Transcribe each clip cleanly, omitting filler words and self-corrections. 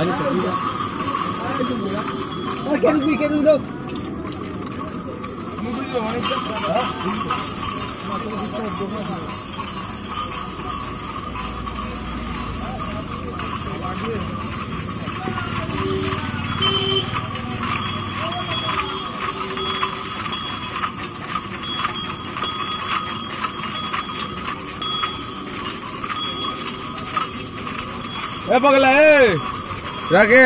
पगला रखे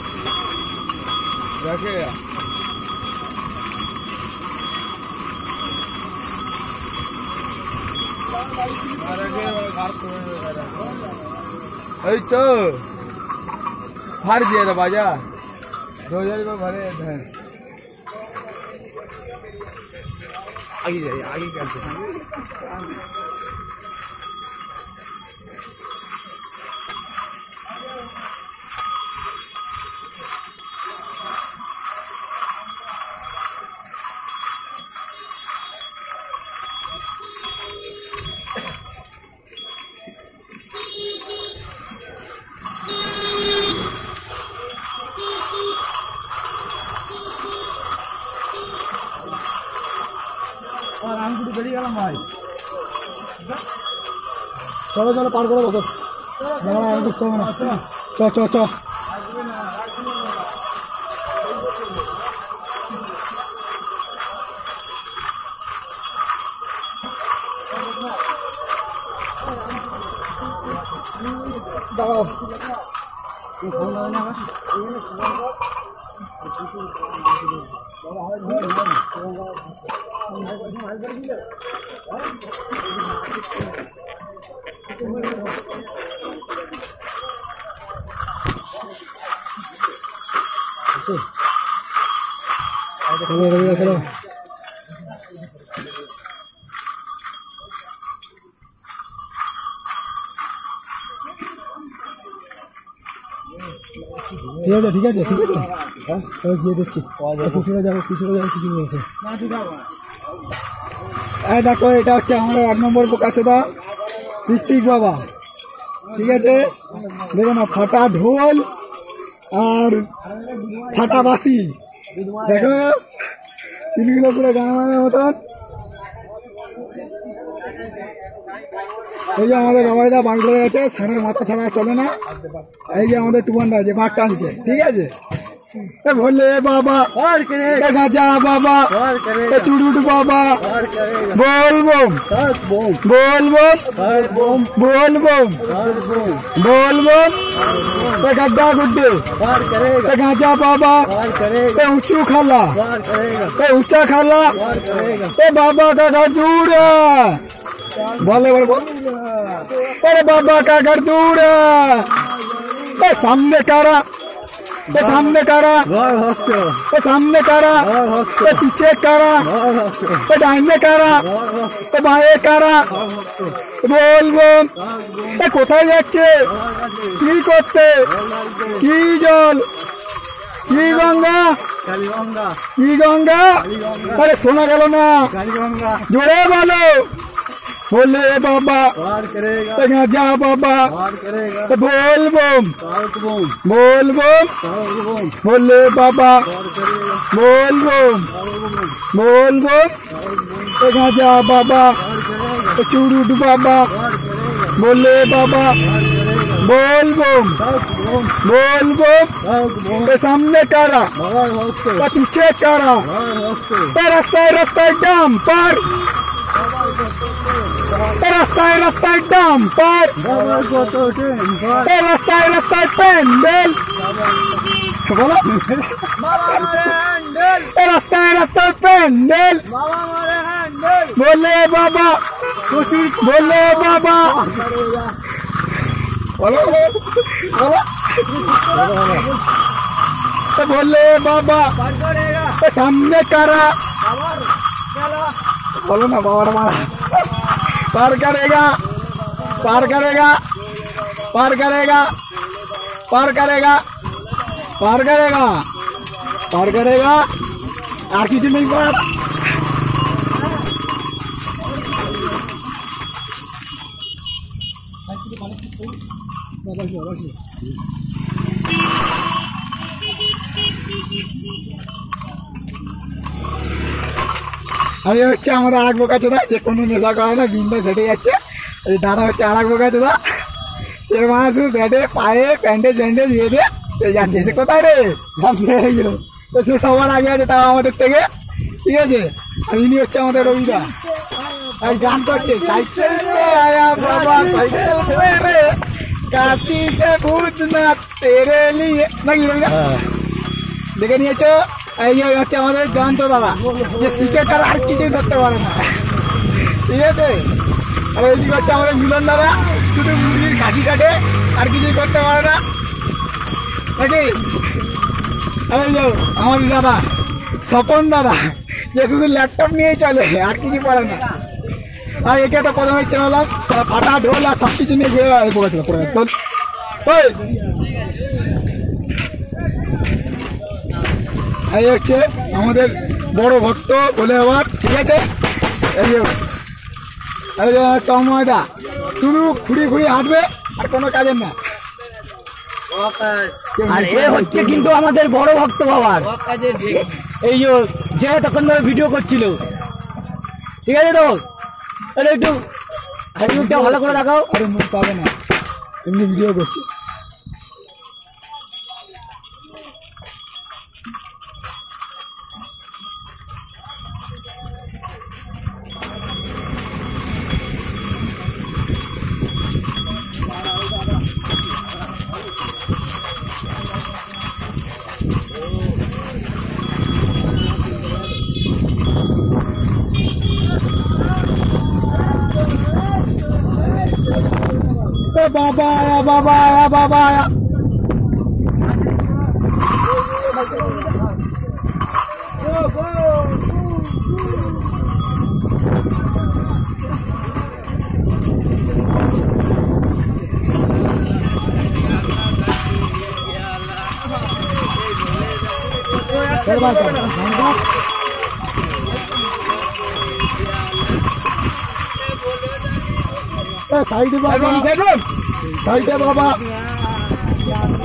तो फाड़ दिए बाजा 2000 रुपये भरे आगे जाइए आगे कैसे और हम कुछ बड़ी गलम भाई चलो चलो पार करो बस जरा हम कुछ करो ना चलो चलो चलो दाओ फोन लगाना चलो ठीक है ये देखिए पिछड़े जाओ কিছু বলছে এই দেখো এটা হচ্ছে আমাদের 8 নম্বর বোকাচোদা ঋত্বিক বাবা ঠিক আছে দেখো না ফাটা ঢোল আর ফাটা বাঁশি দেখো চিনিগুলো পুরো গানের মতন এই যে আমাদের বাবাইদা বাঘ ধরে গেছে সানের মাথা ছাড়া চলে না এই যে আমাদের তুফানদা যে বাঘ টানছে ঠিক আছে भोले बाबा गाजा बाबा चुड़ुट बाबा बोल बम बोल बम बोल बम बोल बम गड्ढा गुड्डे गाजा बाबा ऊंचू खाला ऊंचा खाला बाबा का घर दूर है बोले अरे बाबा का घर दूर है सामने कारा सामने करा सामने करा पीछे करा डाइने करा बाएं करा बोल बम কোথায় যাচ্ছে কি করতে কি জল কি গঙ্গা কি গঙ্গা আরে শোনা গেল না জোরে বলো बोले बाबा गाजा बाबा बोल बम बोल बम बोले बाबा बोल बम बोल बम गाजा बाबा चुड़ुट बाबा बोले बाबा बोल बम बोल बम सामने करा पीछे करा रास्ताय डाम पर रास्ताय डाम पर रास्ताय पेंडल बोलो रास्ताय पेंडल बोले बाबा बोले बाबा बोले बाबा सामने करा बोलो ना बाबा पार करेगा पार करेगा पार करेगा पार करेगा पार करेगा पार करेगा আর কিছু নেই পার আমি হচ্ছে আমাদের আর এক বোকা চোদা, যে কোনো নেশা করে না, বিন্দা ঝেটে যাচ্ছে। এই দাদা হচ্ছে আর এক বোকা চোদা, সে মানুষ ব্যাটে পায়ে প্যান্ডেজ ব্যান্ডেজ বেঁধে সে যাচ্ছে। সে কোথায় রে জানতে গেল, তো সে সবার আগে আছে তাও আমাদের থেকে, ঠিক আছে। আর ইনি হচ্ছে আমাদের রবিদা, আর গান করছে সাইকেল আয়া বাবা সাইকেল রে কাশি সে ভূত না তেরে লিয়ে, নাকি রবিদা? দেখে নিয়েছো? এই হচ্ছে আমাদের জয়ন্ত বাবা, যে শিখে তার আর কিছুই ধরতে পারে না, ঠিক আছে। আর এইদিকে হচ্ছে আমাদের মিলন দাদা, শুধু মুরগির কাশি কাটে, আর কিছুই করতে পারে না, নাকি? এই যে আমাদের দাদা স্বপন দাদা, যে শুধু ল্যাপটপ নিয়েই চলে, আর কিছু পারে না। আর একে তো প্রথমে চেনালাম, ফাটা ঢোল আর সব কিছু নিয়ে ঘুরে পড়েছিল। এই হচ্ছে আমাদের বড় ভক্ত বলে আবার, ঠিক আছে। এই যে তন্ময়দা শুধু ঘুরি ঘুরি হাঁটবে, আর কোনো কাজের না। আর এ হচ্ছে কিন্তু আমাদের বড় ভক্ত বাবার, এই যে তখন ধরে ভিডিও করছিল, ঠিক আছে। তো একটু মুখটা ভালো করে দেখাও। আরে মুখ পাবে না, এমনি ভিডিও করছে। বাবা বাবা বাবা সাইডে বাবা, সাইডে বাবা।